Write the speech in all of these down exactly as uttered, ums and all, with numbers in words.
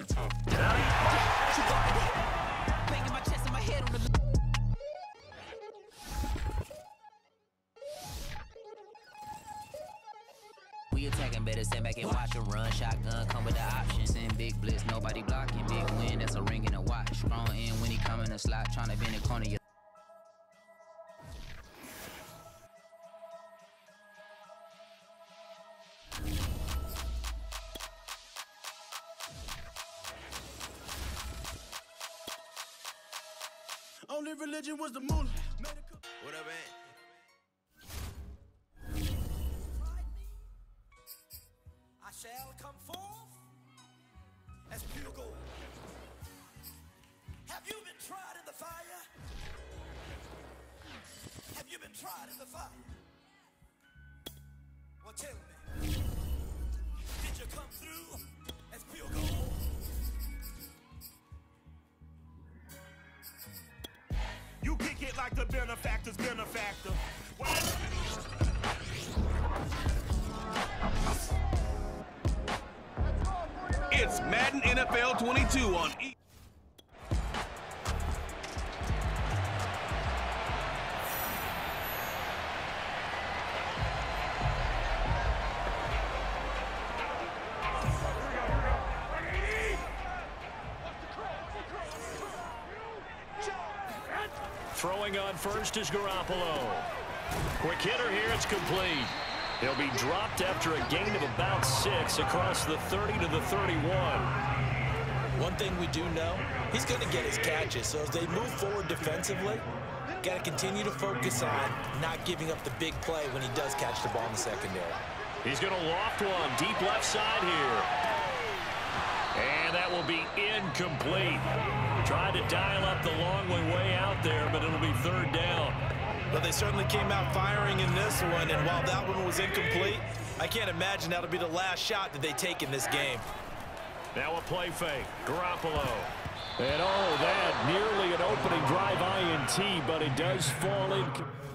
Banging my chest and my head on the. We attacking, better stand back and watch a run. Shotgun come with the options. In big blitz, nobody blocking. Big win, that's a ring and a watch. Strong in when he come in the slot, trying to bend the corner. Only religion was the moolah. What up, man? I shall come forth as pure gold. Have you been tried in the fire? Have you been tried in the fire? Well, tell me, did you come through as pure gold? You kick it like the benefactor's benefactor. It's Madden N F L twenty-two on E. Throwing on first is Garoppolo. Quick hitter here, it's complete. He'll be dropped after a gain of about six across the thirty to the thirty-one. One thing we do know, he's going to get his catches. So as they move forward defensively, got to continue to focus on not giving up the big play when he does catch the ball in the secondary. He's going to loft one deep left side here. And that will be incomplete. Tried to dial up the long way way out there, but it'll be third down. But they certainly came out firing in this one, and while that one was incomplete, I can't imagine that'll be the last shot that they take in this game. Now a play fake. Garoppolo. And oh, that nearly an opening drive I N T, but it does fall in.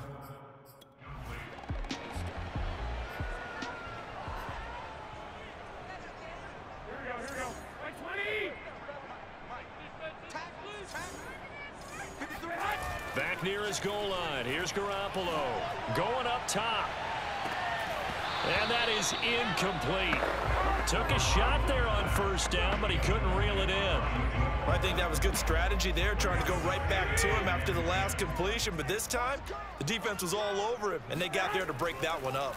Back near his goal line. Here's Garoppolo going up top. And that is incomplete. Took a shot there on first down, but he couldn't reel it in. I think that was good strategy there, trying to go right back to him after the last completion. But this time, the defense was all over him, and they got there to break that one up.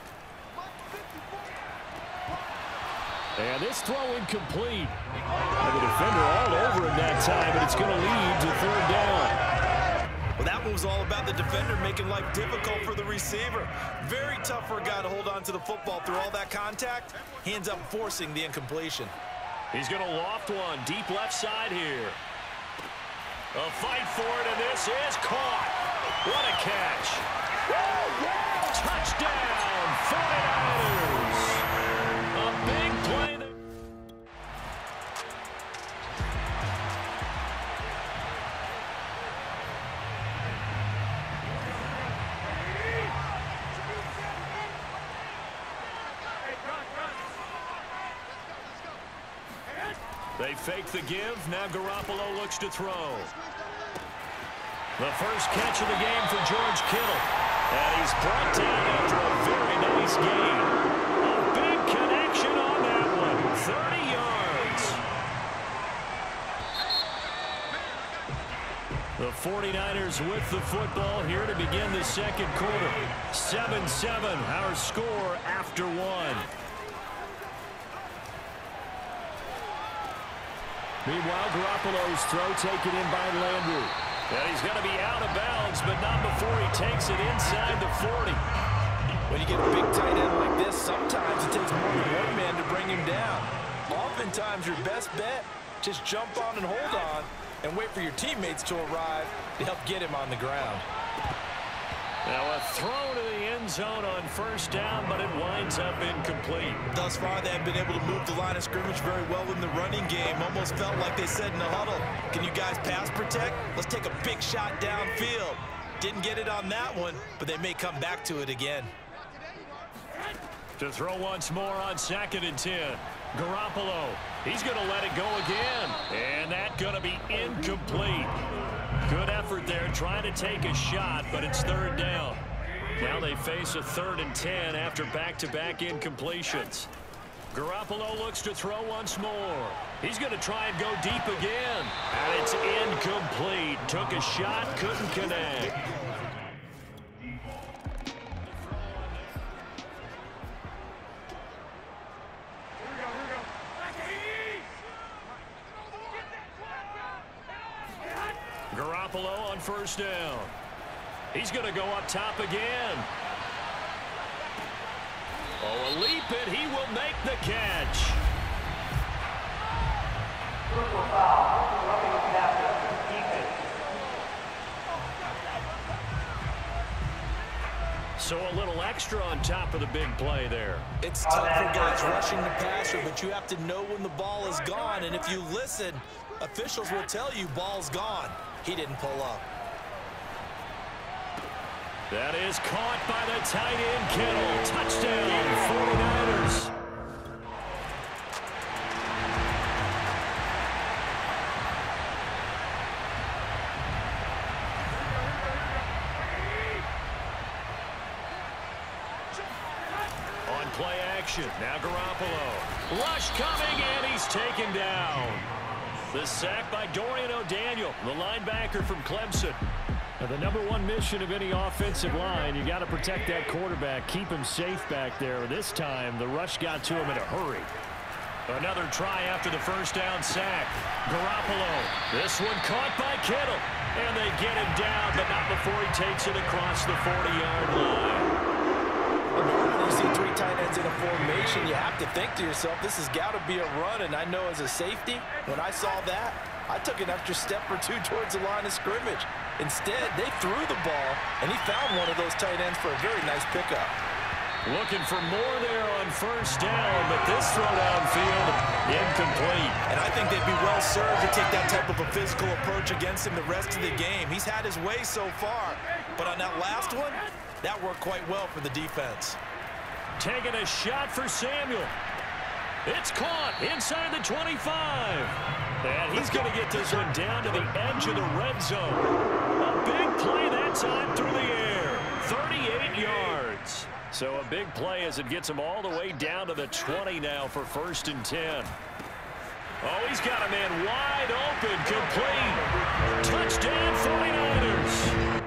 And this throw incomplete. And the defender all over him that time, but it's going to lead to third down. Well, that one was all about the defender making life difficult for the receiver. Very tough for a guy to hold on to the football through all that contact. He ends up forcing the incompletion. He's going to loft one deep left side here. A fight for it, and this is caught. What a catch. Touchdown, forty-niners. A big play there. They fake the give. Now Garoppolo looks to throw. The first catch of the game for George Kittle. And he's brought down after a very nice game. A big connection on that one. thirty yards. The forty-niners with the football here to begin the second quarter. seven seven, our score after one. Meanwhile, Garoppolo's throw taken in by Landry. And he's going to be out of bounds, but not before he takes it inside the forty. When you get a big tight end like this, sometimes it takes more than one man to bring him down. Oftentimes, your best bet, just jump on and hold on and wait for your teammates to arrive to help get him on the ground. Now a throw to the end zone on first down, but it winds up incomplete. Thus far, they have been able to move the line of scrimmage very well in the running game. Almost felt like they said in the huddle, can you guys pass protect? Let's take a big shot downfield. Didn't get it on that one, but they may come back to it again. To throw once more on second and ten. Garoppolo, he's going to let it go again. And that's going to be incomplete. Good effort there trying to take a shot, but it's third down. Now they face a third and ten after back-to-back incompletions. Garoppolo looks to throw once more. He's going to try and go deep again. And it's incomplete. Took a shot, couldn't connect. Garoppolo on first down. He's going to go up top again. Oh, a leap, and he will make the catch. So a little extra on top of the big play there. It's tough for guys rushing the passer, but you have to know when the ball is gone. And if you listen, officials will tell you ball's gone. He didn't pull up. That is caught by the tight end, Kittle. Touchdown, forty-niners. On play action, now Garoppolo. Rush coming, and he's taken down. The sack by Dorian O'Daniel, the linebacker from Clemson. Now, the number one mission of any offensive line, you got to protect that quarterback, keep him safe back there. This time, the rush got to him in a hurry. Another try after the first down sack. Garoppolo, this one caught by Kittle. And they get him down, but not before he takes it across the forty-yard line. When you see three tight ends in a formation, you have to think to yourself, this has got to be a run. And I know as a safety, when I saw that, I took an extra step or two towards the line of scrimmage. Instead, they threw the ball, and he found one of those tight ends for a very nice pickup. Looking for more there on first down, but this throw downfield, incomplete. And I think they'd be well served to take that type of a physical approach against him the rest of the game. He's had his way so far, but on that last one, that worked quite well for the defense. Taking a shot for Samuel. It's caught inside the twenty-five. And he's going to get this one down to the edge of the red zone. A big play that time through the air. thirty-eight yards. So a big play as it gets him all the way down to the twenty now for first and ten. Oh, he's got a man wide open, complete. Touchdown, forty-niners.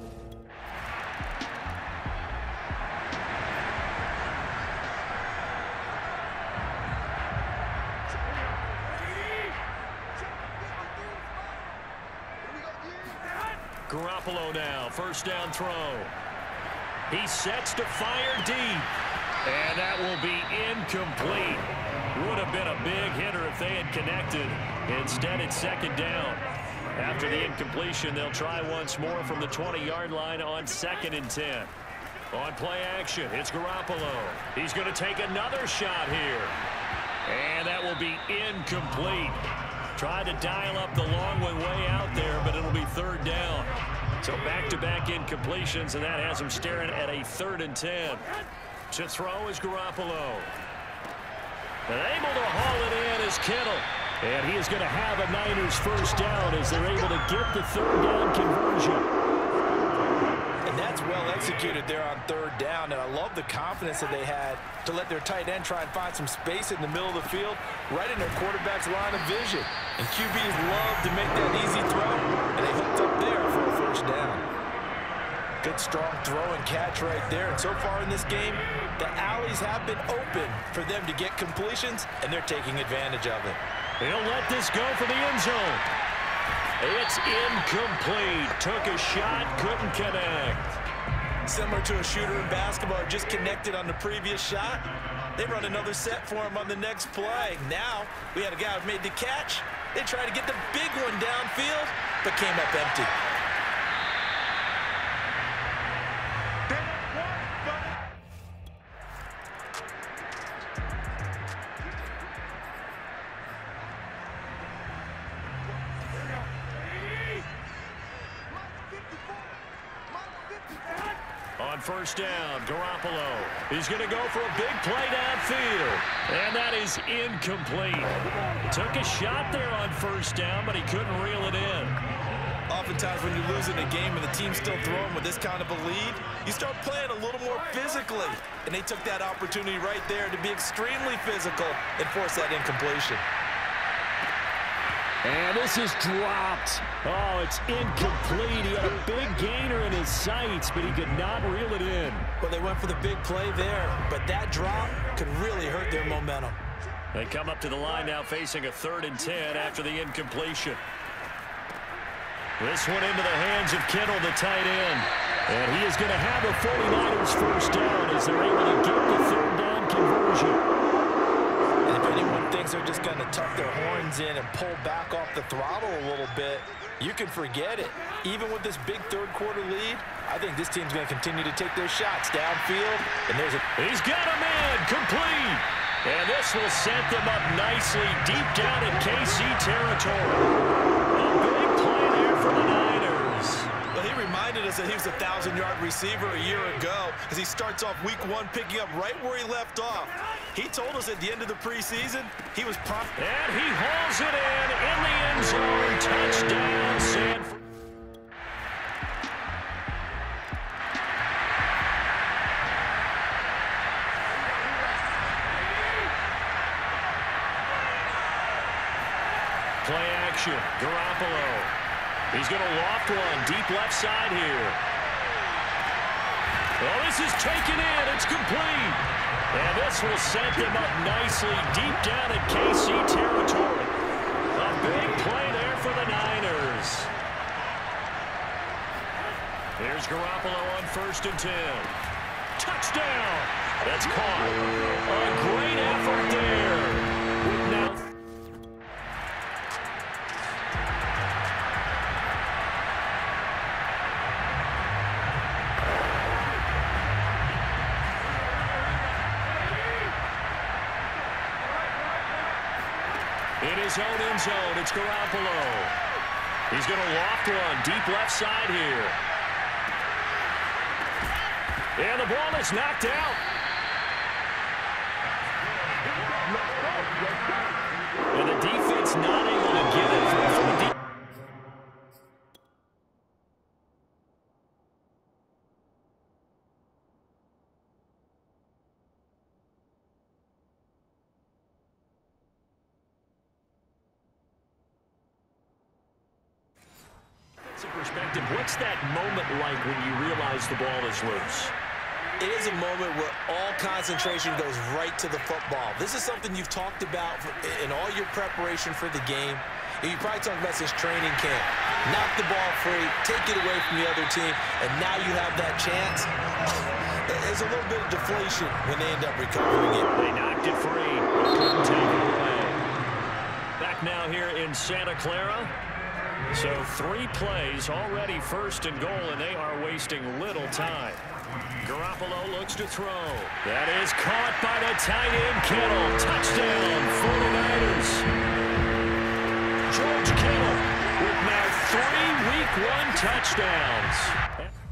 Garoppolo now, first down throw. He sets to fire deep. And that will be incomplete. Would have been a big hitter if they had connected. Instead, it's second down. After the incompletion, they'll try once more from the twenty-yard line on second and ten. On play action, it's Garoppolo. He's going to take another shot here. And that will be incomplete. Tried to dial up the long one way out there, but it'll be third down. So back-to-back incompletions, and that has him staring at a third and ten. To throw is Garoppolo. And able to haul it in is Kittle. And he is going to have a Niners first down as they're able to get the third down conversion. And that's well executed there on third down, and I love the confidence that they had to let their tight end try and find some space in the middle of the field, right in their quarterback's line of vision. And Q Bs love to make that easy throw, and they hooked up there for a first down. Good strong throw and catch right there. And so far in this game, the alleys have been open for them to get completions, and they're taking advantage of it. He'll let this go for the end zone. It's incomplete. Took a shot, couldn't connect. Similar to a shooter in basketball, just connected on the previous shot. They run another set for him on the next play. Now, we had a guy who made the catch. They tried to get the big one downfield, but came up empty. first down. Garoppolo. He's going to go for a big play downfield. And that is incomplete. Took a shot there on first down, but he couldn't reel it in. Oftentimes when you're losing a game and the team's still throwing with this kind of a lead, you start playing a little more physically. And they took that opportunity right there to be extremely physical and force that incompletion. And this is dropped. Oh, it's incomplete. He had a big gainer in his sights, but he could not reel it in. Well, they went for the big play there, but that drop could really hurt their momentum. They come up to the line now facing a third and ten after the incompletion. This one into the hands of Kittle, the tight end. And he is going to have the forty-niners first down as they're able to get the third down conversion. And if anyone thinks they're just going to tuck their horns in and pull back off the throttle a little bit, you can forget it. Even with this big third quarter lead, I think this team's going to continue to take their shots downfield. And there's a... He's got a man, complete. And this will set them up nicely deep down in K C territory. A big play there for the Niners. Well, he reminded us that he was a thousand-yard receiver a year ago as he starts off week one picking up right where he left off. He told us at the end of the preseason he was prompt. And he hauls it in in the end zone. Touchdown, San Francisco. Play action, Garoppolo. He's going to loft one, deep left side here. Well, this is taken in, it's complete. And this will set them up nicely deep down in K C territory. A big play there for the Niners. Here's Garoppolo on first and ten. Touchdown! That's caught. A great effort there. With now... In his own end zone, it's Garoppolo. He's going to loft one, deep left side here. And the ball is knocked out. And the defense not able to get it from, from the deep. Perspective, what's that moment like when you realize the ball is loose? It is a moment where all concentration goes right to the football. This is something you've talked about in all your preparation for the game. And you probably talked about since training camp. Knock the ball free, take it away from the other team, and now you have that chance. There's a little bit of deflation when they end up recovering it. They knocked it free, but couldn't take it away. Back now here in Santa Clara. So three plays already first and goal, and they are wasting little time. Garoppolo looks to throw. That is caught by the tight end, Kittle. Touchdown, forty-niners. George Kittle with now three week one touchdowns.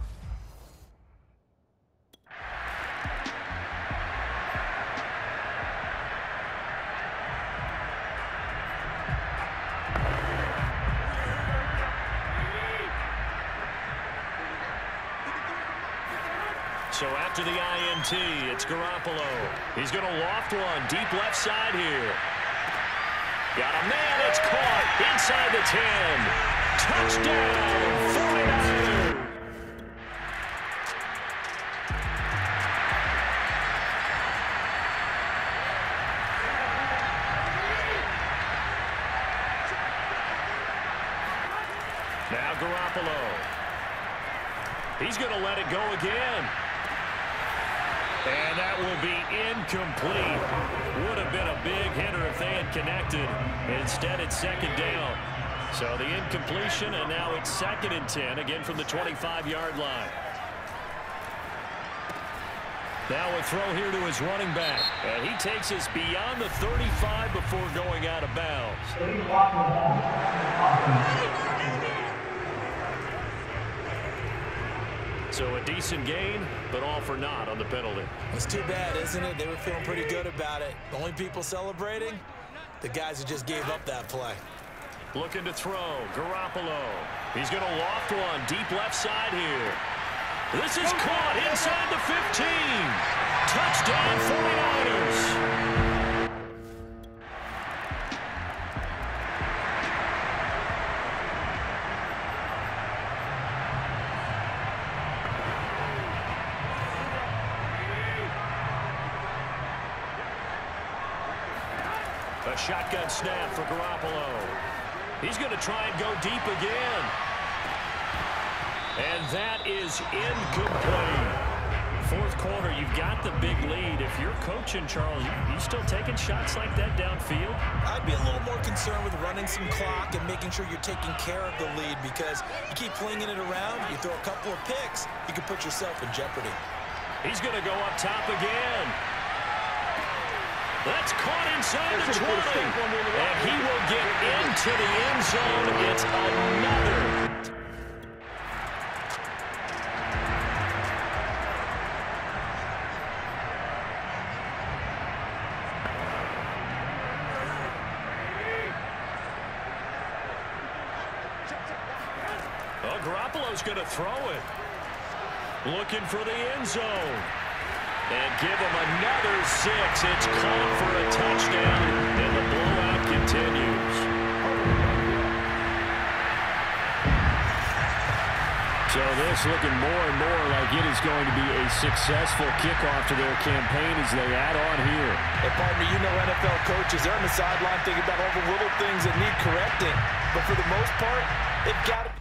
So after the I N T, it's Garoppolo. He's going to loft one, deep left side here. Got a man, it's caught inside the ten. Touchdown, forty-niners. Now Garoppolo. He's going to let it go again. And that will be incomplete. Would have been a big hitter if they had connected. Instead, it's second down. So the incompletion, and now it's second and ten, again from the twenty-five yard line. Now a throw here to his running back. And he takes us beyond the thirty-five before going out of bounds. So a decent gain, but all for naught on the penalty. It's too bad, isn't it? They were feeling pretty good about it. The only people celebrating, the guys who just gave up that play. Looking to throw, Garoppolo. He's going to loft one deep left side here. This is caught inside the fifteen. Touchdown, forty-niners. A shotgun snap for Garoppolo. He's going to try and go deep again. And that is incomplete. Fourth quarter, you've got the big lead. If you're coaching, Charles, you still taking shots like that downfield? I'd be a little more concerned with running some clock and making sure you're taking care of the lead, because you keep flinging it around, you throw a couple of picks, you can put yourself in jeopardy. He's going to go up top again. That's caught inside the twenty. And he will get into the end zone. It's another. Well, Garoppolo's going to throw it. Looking for the end zone. And give him another six. It's caught for a touchdown, and the blowout continues. So this looking more and more like it is going to be a successful kickoff to their campaign as they add on here. Hey, partner, you know N F L coaches, they're on the sideline thinking about all the little things that need correcting. But for the most part, they've got to